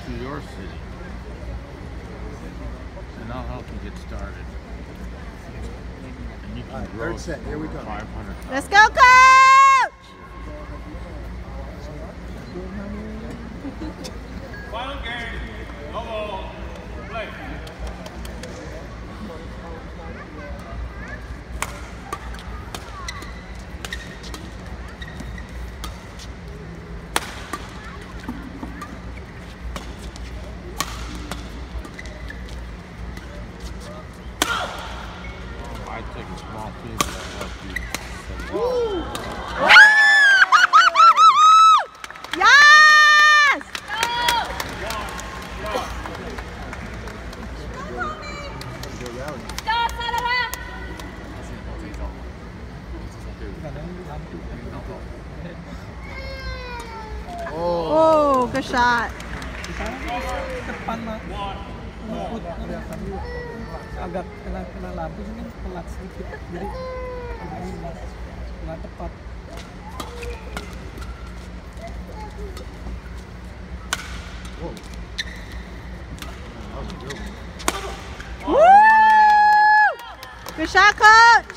to your city, and I'll help you get started. And you can grow third set. Here we go. 500. Let's go, coach! Final game. No ball. Play. I take a small piece, but I'll help you. Yes! Oh, good shot. Depan mah luput agak kena lampu sini pelat sedikit jadi nggak tepat. Woo! Good shot, coach.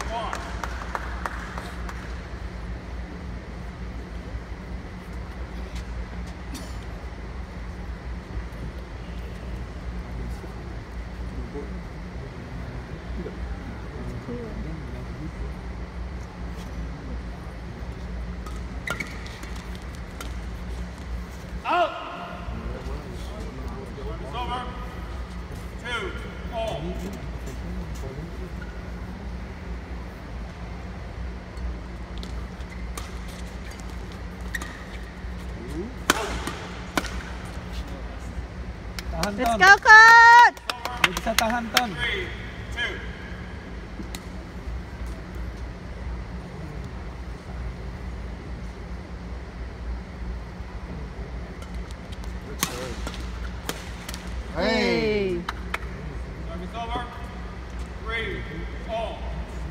Out. It's over. 2-all. Tahan Let's Ton, go, coach. lu bisa tahan Ton. 3-2. Hey. Service over. 3-all.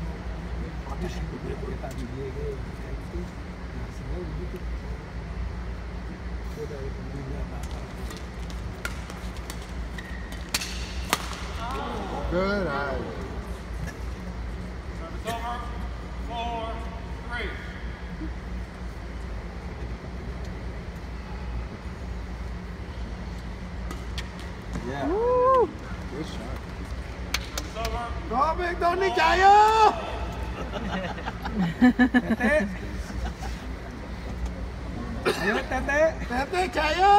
Good eye. Service over. 4-3. Yeah. Woo. Good shot. Service over. Robin, Tony, kayo! Tete. Ayo Tete. Tete, kayo!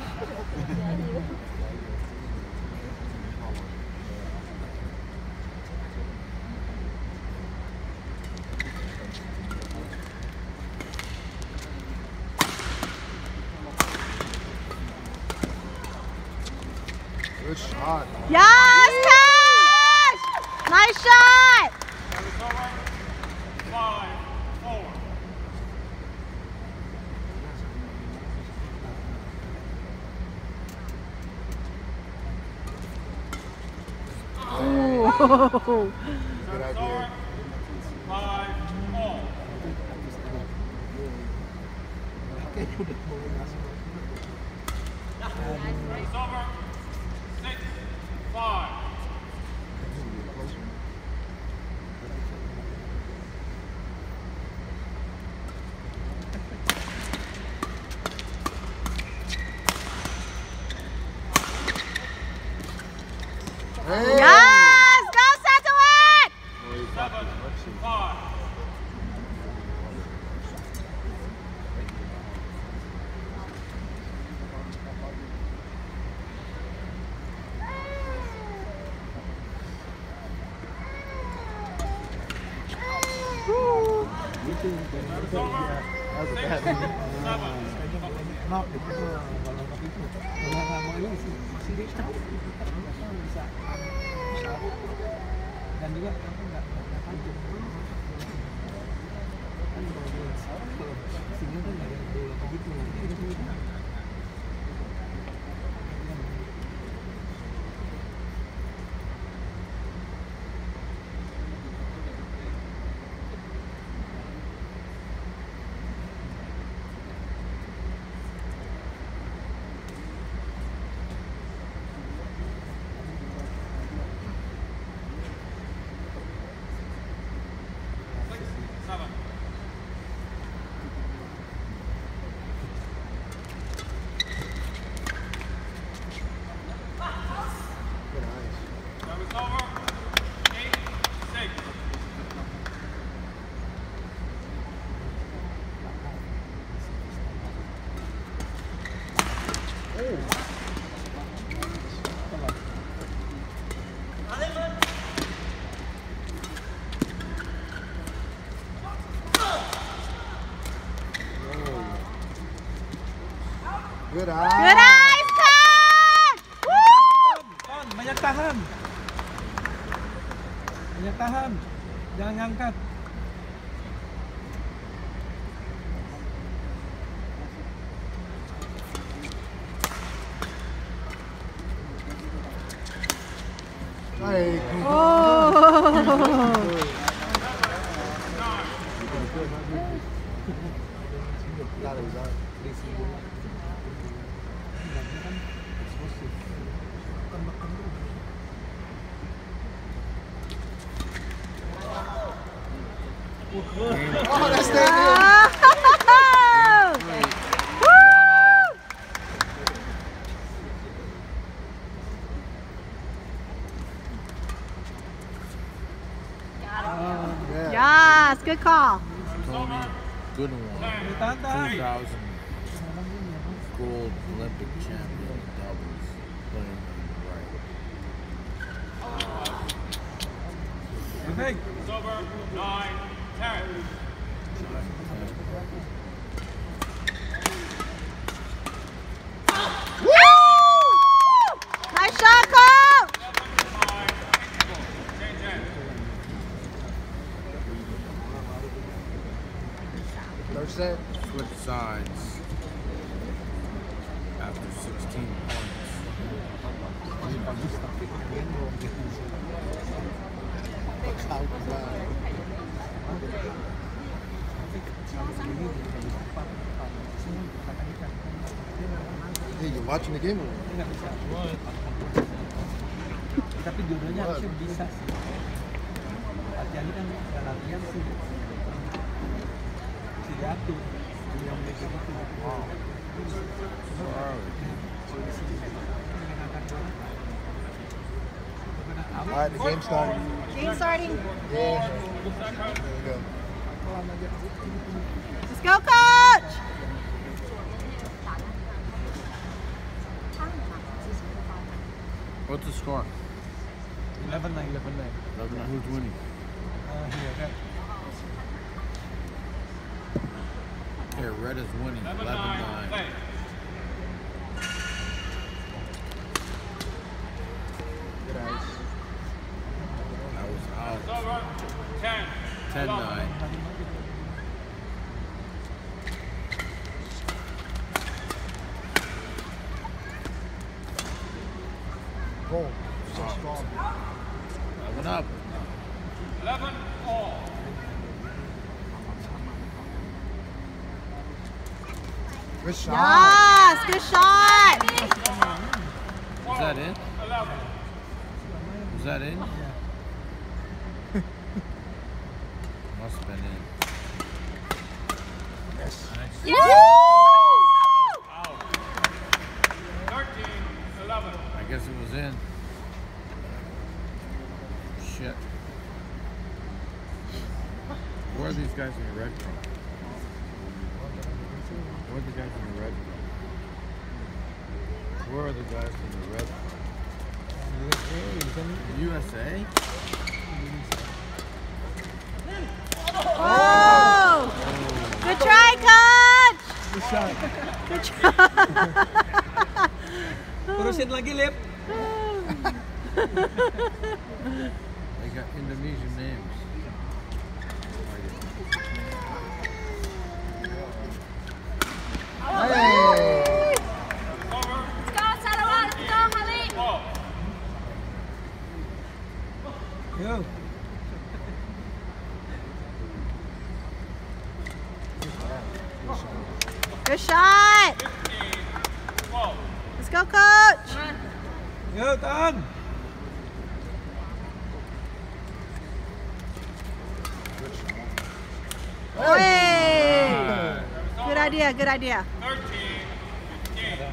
Good shot. Yes, coach. Nice shot. Service over. 5-4. Ooh. Good Service idea. over. 5-all. Service over. 6-5. Hey! Yes, go settle it. 7-5. Service over. That was a bad 6-7. Knock itu kalau knock itu nggak mau ini si dia tahu bisa dan juga aku nggak tajam kan kalau sini kan nggak ada bola begitu gitu. Jangan ngangkat. Hey, Oh. got it, got it. Oh, that's that Oh. Woo! Yeah. Yes, good call. Tony Goodwin, Tahan, tahan. 2000 gold Olympic champion doubles, playing on the right. Perfect. It's over. 9-10. Nice shot, coach. 5. Change ends. Third set. Switch sides after 16 points. Hey, you're watching the game or what? Nggak bisa. Tapi dua-duanya harusnya bisa sih. Latihannya kan nggak latihan sih. Si diatur. Yang mereka itu. All right, the game started. Game starting. Yeah. There we go. Let's go, coach. What's the score? 11-9. 11. Who's winning? Here, kan. Here, red is winning. 11-9. 11-9. Play. Good eyes. I was It's out. over. 10. 10-9. Boom. So strong. 11 up. 11 all. Good shot. Yes, good shot. Is that in? 11. Was that in? Must have been in. Yes. Woo! Out. 13-11. I guess it was in. Shit. Where are these guys in the red from? Where are the guys in the red from? Where are the guys in the red from? USA? Oh! Good try, coach. Good shot. Good try. Terusin lagi, Lip. They got Indonesian names. Hey. Over. Go, Sarawak. Go, Khalid. Ball. Yo. Good shot. 15-12. Let's go, coach. Yo, tahan. Hey. Good idea, good idea. 13-15.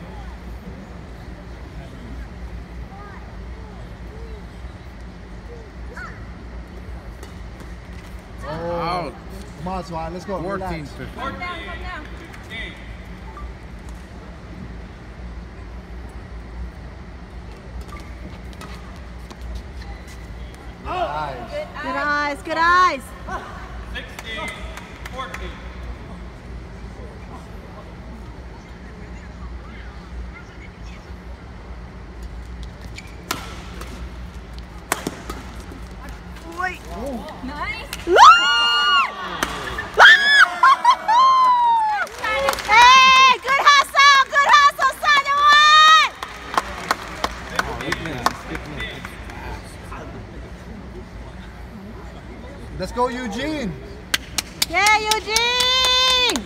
Oh. Out. Come on, Swat. Let's go. 14, Relax. 15. 14-15. Nice. Good eyes, good eyes. 16-14. Wait. Oh. Nice. Hey, good hustle, son, you won! Let's go, Eugene. Yeah, Eugene!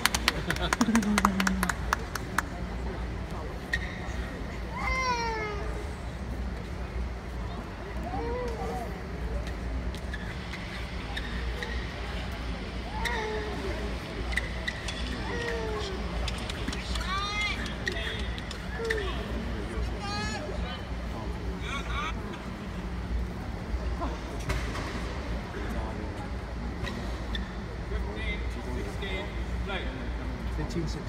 Play. 15-16.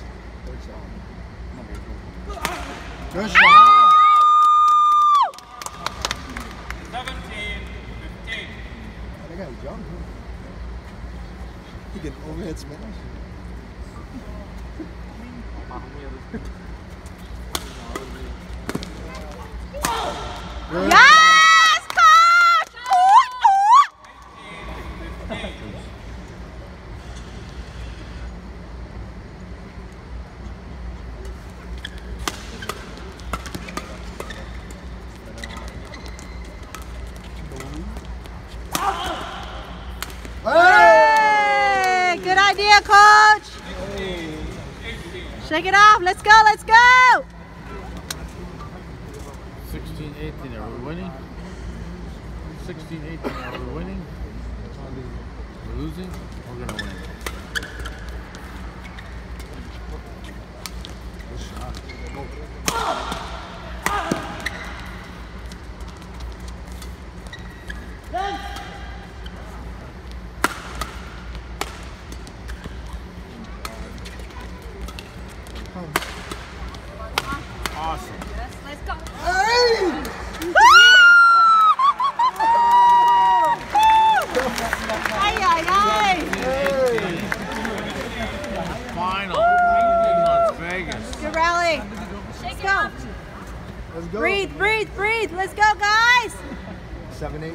Good shot. 17, 15. That guy's young. He can overhead smash. Good. Yes, coach! Hey! Hey, good idea, coach. Shake it off. Let's go, let's go. 16-18, are we winning? 16-18, are we winning? We're losing? We're gonna win. Good shot. Awesome. Let's go. Hey! Ay, ay, ay. Hey! Final. In Las Vegas. Good rally. Shake Let's it go. off. Let's go. Breathe, breathe, breathe. Let's go, guys. 7-8.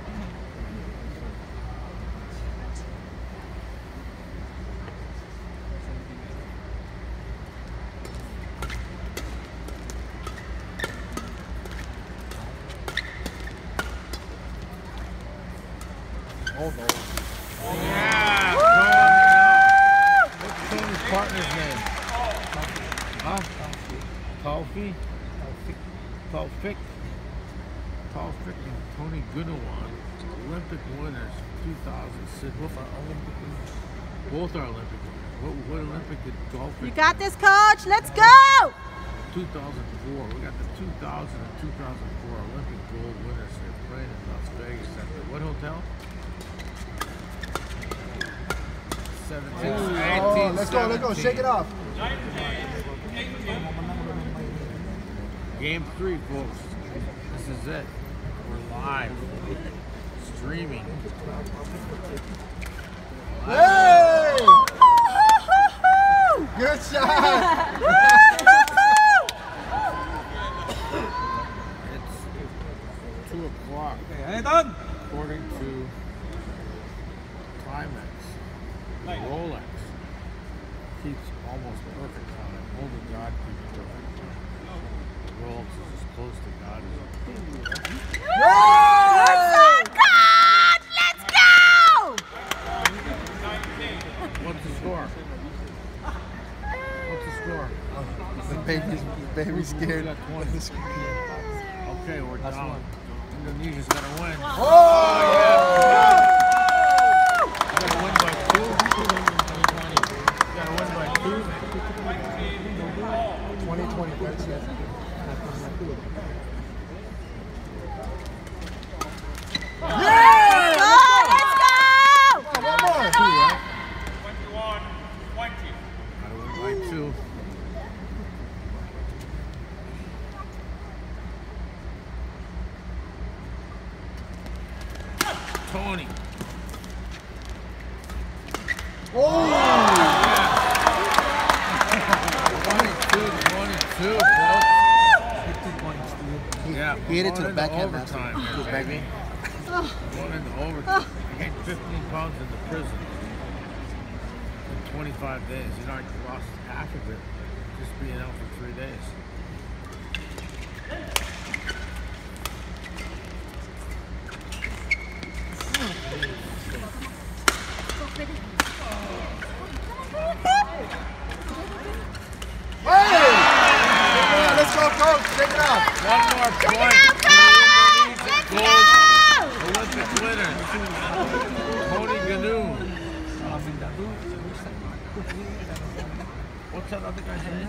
Oh no. Yeah! What's Tony's partner's name? Huh? Taufik? Taufik and Tony Gunawan, Olympic winners 2006. Both are Olympic winners. What Olympic did golf You win? got this, coach. Let's go. 2004. We got the 2000 and 2004 Olympic gold winners. They're playing in Las Vegas at the what hotel? 17. Oh, let's go. Shake it off. Game 3, folks. This is it. We're live. Streaming. Hey! Good shot. It's 2 o'clock Okay, done. according to Timex. Rolex keeps almost perfect time. Only God keeps perfect time. Rolex is as close to God as Coach, let's go. What's the score? What's the score? The baby's scared. We got 20. Okay, we're down. Indonesia's gotta win. Oh! Gotta win by 2. Gotta win by 2. 2020. That's it. Let's go. One more. 21, 20. Gotta win by 2. Tony. Oh! 22, folks. 50 points, dude. Yeah, He hit it to going the into backhand last overtime. time. here, To the baby. backhand. Going into overtime. gained 15 pounds in the prison in 25 days. You know, I lost half of it just being out for 3 days. Hey! Let's go, coach. Take it out. One more point. Let's go! Olympic winner, Tony Ganoon. What's that other guy's name?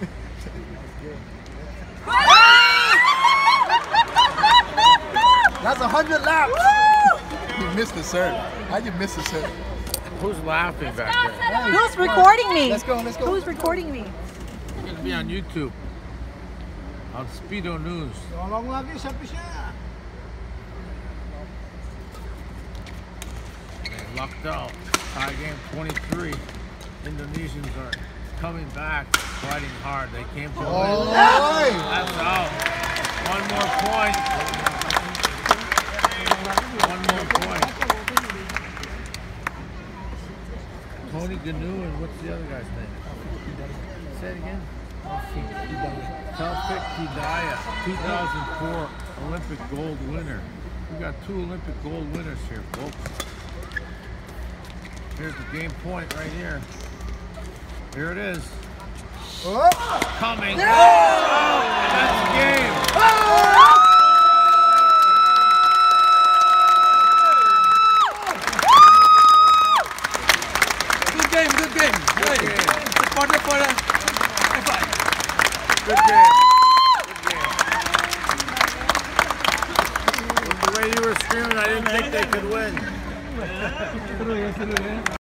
That's 100 laps. You missed the serve. How'd you miss the serve? Who's laughing back there? Who's recording me? Let's go, let's go. Who's recording me? It's going to be on YouTube. On Speedo News. Tolong lagi siapa siya? They lucked out. Tie game 23. Indonesians are coming back, fighting hard. They came to win. Oh, That's out. One more point. One more point. Tony Ganu and what's the other guy's name? Say it again. Taufik Hidayat, 2004 Olympic gold winner. We got 2 Olympic gold winners here, folks. Here's the game point right here. Here it is. oh. Coming. Oh, that's the game. Good game, good game. Good game. Partner for the high five. Good game. Good game. With the way you were screaming, I didn't think they could win. Seru ya.